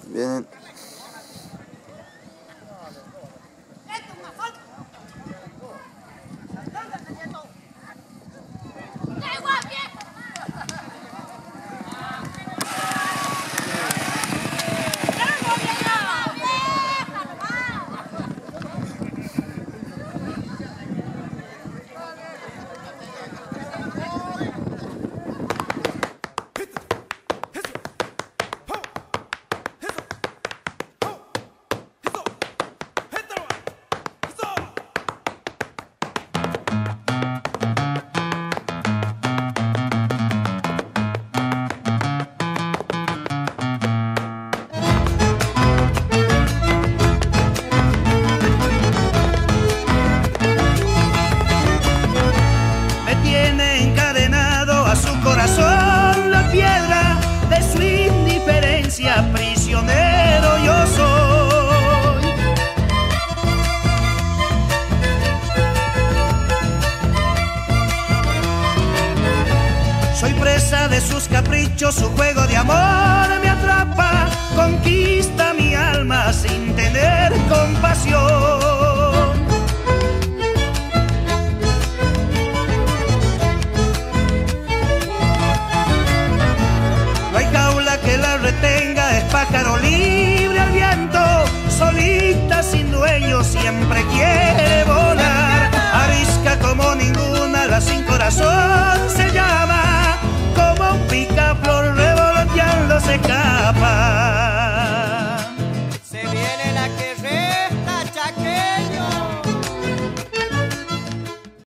Vienen. Corazón la piedra de su indiferencia, prisionero yo soy. Soy presa de sus caprichos, su juego de amor me atrapa, conquista mi alma sin tener compasión. Que la retenga, es pájaro libre al viento, solita sin dueño, siempre quiere